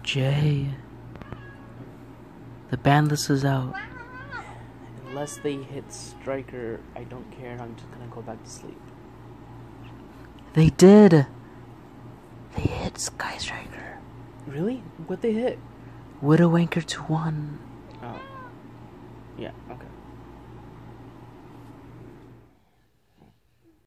Jay, the Banlist is out. Unless they hit Striker, I don't care. I'm just gonna go back to sleep. They did. They hit Sky Striker. Really? What they hit? Widow Anchor to 1. Oh. Yeah, okay.